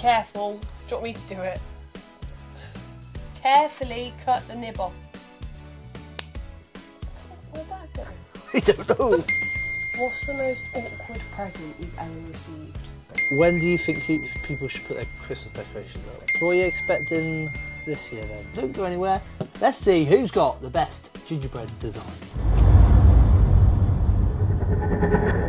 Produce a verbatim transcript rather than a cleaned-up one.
careful. Do you want me to do it? Carefully cut the nib off. Where'd that go? I don't know. What's the most awkward present you've ever received? When do you think you, people should put their Christmas decorations up? What are you expecting this year then? Don't go anywhere. Let's see who's got the best gingerbread design.